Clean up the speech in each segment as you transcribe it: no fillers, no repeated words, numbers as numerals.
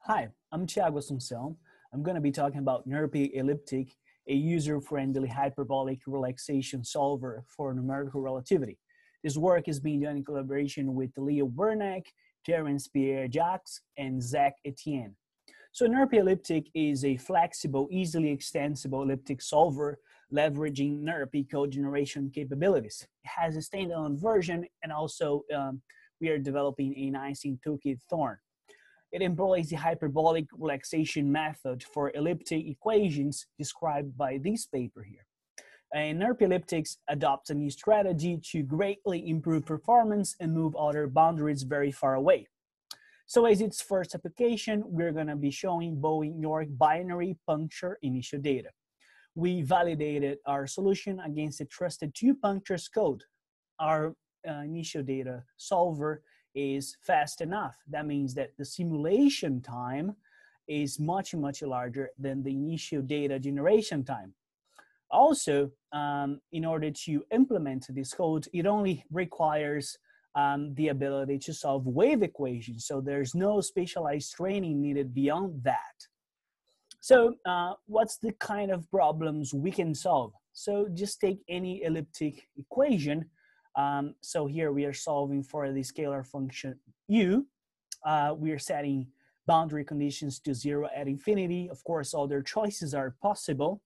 Hi, I'm Thiago Assunção. I'm going to be talking about NRPyElliptic, a user-friendly hyperbolic relaxation solver for numerical relativity. This work is being done in collaboration with Leo Wernick, Terence Pierre-Jacques, and Zach Etienne. So NRPyElliptic is a flexible, easily extensible elliptic solver leveraging NRPy code generation capabilities. It has a standalone version, and also we are developing an Einstein Toolkit thorn. It employs the hyperbolic relaxation method for elliptic equations described by this paper here. And NRPyElliptic adopts a new strategy to greatly improve performance and move outer boundaries very far away. So as its first application, we're going to be showing Bowen-York binary puncture initial data. We validated our solution against the trusted 2 punctures code. Our initial data solver is fast enough. That means that the simulation time is much larger than the initial data generation time. Also, in order to implement this code, it only requires the ability to solve wave equations. So there's no specialized training needed beyond that. So what's the kind of problems we can solve? So just take any elliptic equation. So here we are solving for the scalar function u. We are setting boundary conditions to 0 at infinity. Of course, other choices are possible.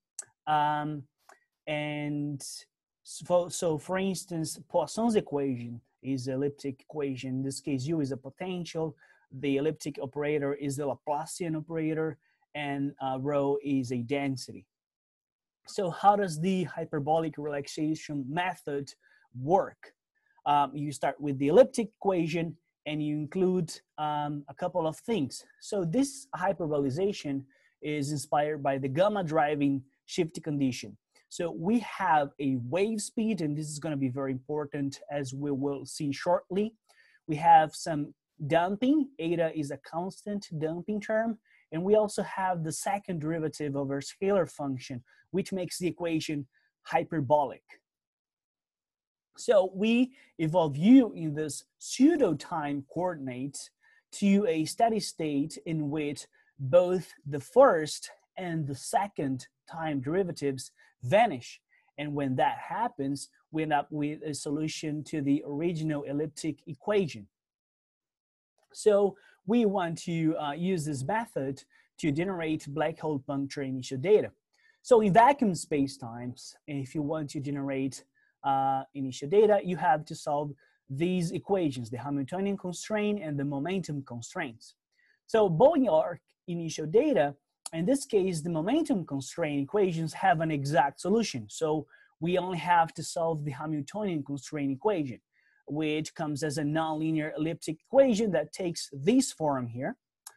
So for instance, Poisson's equation is an elliptic equation. In this case, u is a potential. The elliptic operator is the Laplacian operator, and rho is a density. So how does the hyperbolic relaxation method work? You start with the elliptic equation and you include a couple of things. So this hyperbolization is inspired by the gamma driving shift condition. So we have a wave speed, and this is going to be very important as we will see shortly. We have some damping. Eta is a constant damping term. And we also have the second derivative of our scalar function, which makes the equation hyperbolic. So we evolve u in this pseudo-time coordinates to a steady state in which both the first and the second time derivatives vanish. And when that happens, we end up with a solution to the original elliptic equation. So we want to use this method to generate black hole puncture initial data. So in vacuum spacetimes, if you want to generate initial data, you have to solve these equations, the Hamiltonian constraint and the momentum constraints. So Bowen-York initial data, in this case, the momentum constraint equations have an exact solution. So we only have to solve the Hamiltonian constraint equation, which comes as a nonlinear elliptic equation that takes this form here.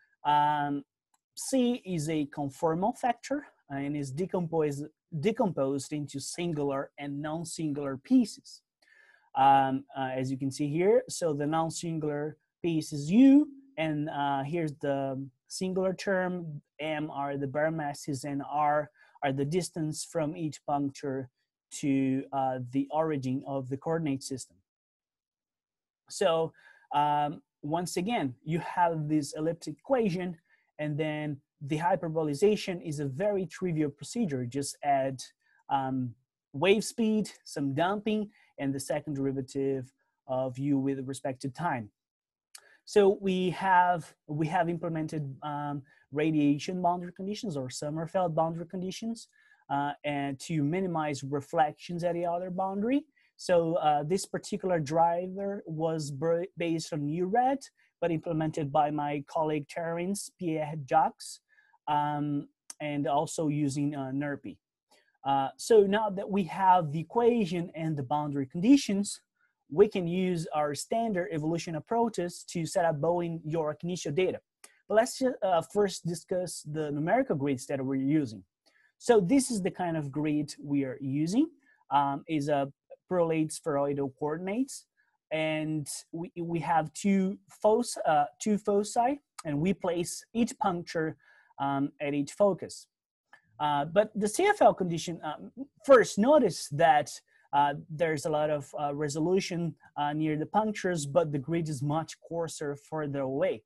C is a conformal factor and is decomposed into singular and non-singular pieces. As you can see here, so the non-singular piece is u, and here's the singular term. M are the bare masses, and R are the distance from each puncture to the origin of the coordinate system. So once again, you have this elliptic equation, and then the hyperbolization is a very trivial procedure. Just add wave speed, some damping, and the second derivative of u with respect to time. So we have implemented radiation boundary conditions or Sommerfeld boundary conditions and to minimize reflections at the outer boundary. So this particular driver was based on URED, but implemented by my colleague Terence Pierre-Jacques, and also using NRPy. So now that we have the equation and the boundary conditions, we can use our standard evolution approaches to set up Bowen-York initial data. But let's just, first discuss the numerical grids that we're using. So this is the kind of grid we are using. Is a prolate-spheroidal coordinates, and we have two foci, and we place each puncture at each focus. But the CFL condition, first notice that there's a lot of resolution near the punctures, but the grid is much coarser further away.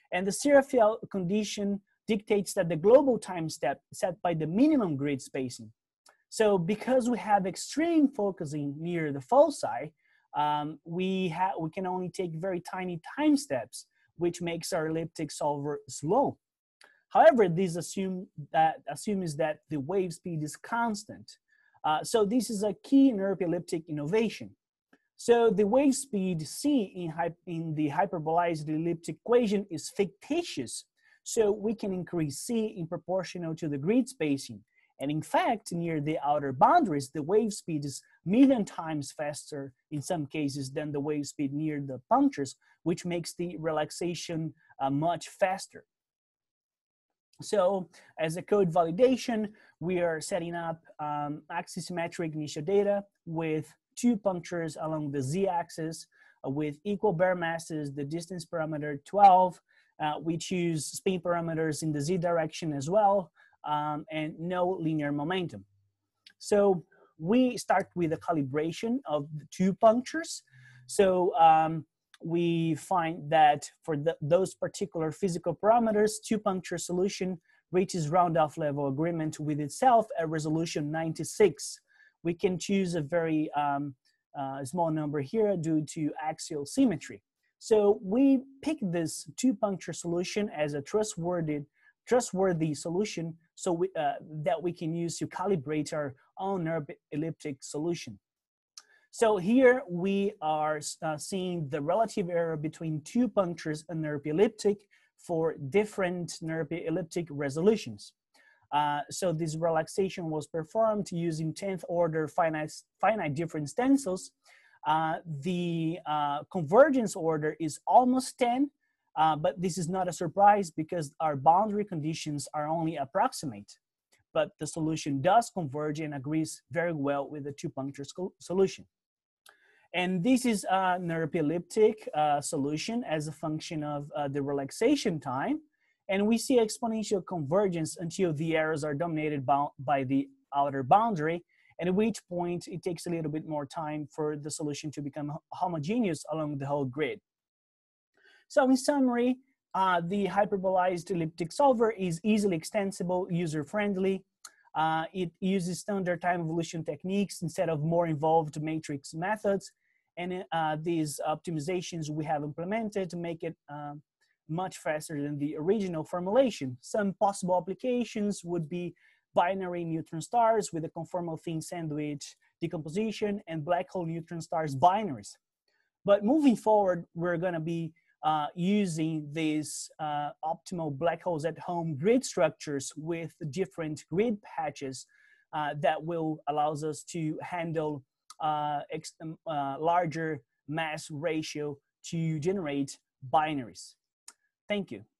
And the Seraphiel condition dictates that the global time step is set by the minimum grid spacing. So because we have extreme focusing near the foci, we can only take very tiny time steps, which makes our elliptic solver slow. However, this assumes that the wave speed is constant. So this is a key NRPyElliptic innovation. So the wave speed c in the hyperbolized elliptic equation is fictitious. So we can increase c in proportional to the grid spacing. And in fact, near the outer boundaries, the wave speed is 1,000,000 times faster in some cases than the wave speed near the punctures, which makes the relaxation much faster. So as a code validation, we are setting up axisymmetric initial data with 2 punctures along the z-axis with equal bare masses, the distance parameter 12. We choose spin parameters in the z direction as well, and no linear momentum. So we start with a calibration of the 2 punctures. So we find that for those particular physical parameters, 2-puncture solution reaches round-off level agreement with itself at resolution 96. We can choose a very small number here due to axial symmetry. So we pick this 2-puncture solution as a trustworthy solution so that we can use to calibrate our own NRPyElliptic solution. So here we are seeing the relative error between 2 punctures and NRPyElliptic for different NRPyElliptic resolutions. So this relaxation was performed using 10th order finite difference stencils. The convergence order is almost 10, but this is not a surprise because our boundary conditions are only approximate. But the solution does converge and agrees very well with the 2-puncture solution. And this is a NRPyElliptic solution as a function of the relaxation time. And we see exponential convergence until the errors are dominated by the outer boundary. And at which point it takes a little bit more time for the solution to become homogeneous along the whole grid. So in summary, the hyperbolized elliptic solver is easily extensible, user-friendly. It uses standard time evolution techniques instead of more involved matrix methods. And these optimizations we have implemented to make it much faster than the original formulation. Some possible applications would be binary neutron stars with a conformal thin sandwich decomposition and black hole neutron stars binaries. But moving forward, we're going to be using these optimal black holes at home grid structures with different grid patches that will allow us to handle larger mass ratio to generate binaries. Thank you.